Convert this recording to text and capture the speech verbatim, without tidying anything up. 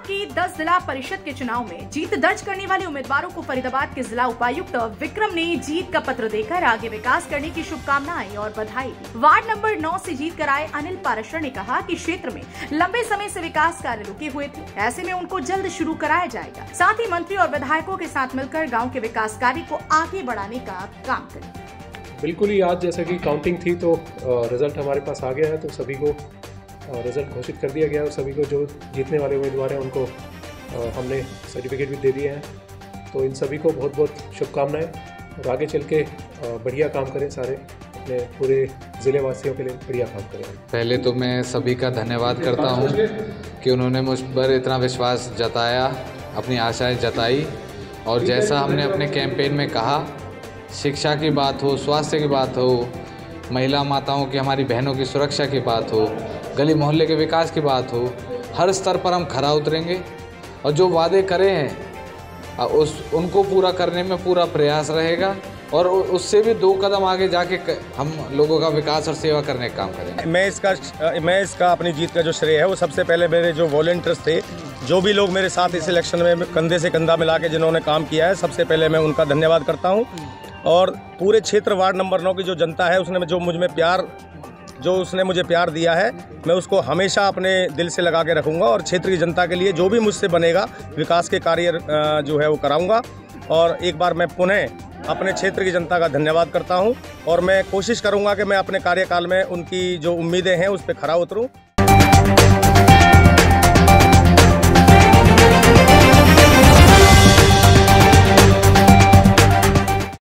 की दस जिला परिषद के चुनाव में जीत दर्ज करने वाले उम्मीदवारों को फरीदाबाद के जिला उपायुक्त विक्रम ने जीत का पत्र देकर आगे विकास करने की शुभकामनाएं और बधाई दी। वार्ड नंबर नौ से जीत कर आए अनिल पाराशर ने कहा कि क्षेत्र में लंबे समय से विकास कार्य रुके हुए थे, ऐसे में उनको जल्द शुरू कराया जाएगा। साथ ही मंत्री और विधायकों के साथ मिलकर गाँव के विकास कार्य को आगे बढ़ाने का काम करेंगे। बिल्कुल ही आज जैसे कि काउंटिंग थी तो रिजल्ट हमारे पास आ गया है, तो सभी को रिजल्ट घोषित कर दिया गया है और सभी को जो जीतने वाले उम्मीदवार हैं उनको हमने सर्टिफिकेट भी दे दिए हैं। तो इन सभी को बहुत बहुत शुभकामनाएं और आगे चल के बढ़िया काम करें, सारे अपने पूरे ज़िले वासियों के लिए बढ़िया काम करें। पहले तो मैं सभी का धन्यवाद करता हूं कि उन्होंने मुझ पर इतना विश्वास जताया, अपनी आशाएं जताई और जैसा हमने अपने कैंपेन में कहा, शिक्षा की बात हो, स्वास्थ्य की बात हो, महिला माताओं की, हमारी बहनों की सुरक्षा की बात हो, गली मोहल्ले के विकास की बात हो, हर स्तर पर हम खरा उतरेंगे और जो वादे करे हैं उस उनको पूरा करने में पूरा प्रयास रहेगा और उससे भी दो कदम आगे जाके हम लोगों का विकास और सेवा करने का काम करेंगे। मैं इसका मैं इसका अपनी जीत का जो श्रेय है वो सबसे पहले मेरे जो वॉलंटियर्स थे, जो भी लोग मेरे साथ इस इलेक्शन में कंधे से कंधा मिला के जिन्होंने काम किया है, सबसे पहले मैं उनका धन्यवाद करता हूँ। और पूरे क्षेत्र वार्ड नंबर नौ की जो जनता है उसने जो मुझ में प्यार जो उसने मुझे प्यार दिया है, मैं उसको हमेशा अपने दिल से लगा के रखूँगा और क्षेत्र की जनता के लिए जो भी मुझसे बनेगा विकास के कार्य जो है वो कराऊँगा। और एक बार मैं पुनः अपने क्षेत्र की जनता का धन्यवाद करता हूँ और मैं कोशिश करूँगा कि मैं अपने कार्यकाल में उनकी जो उम्मीदें हैं उस पर खरा उतरूँ।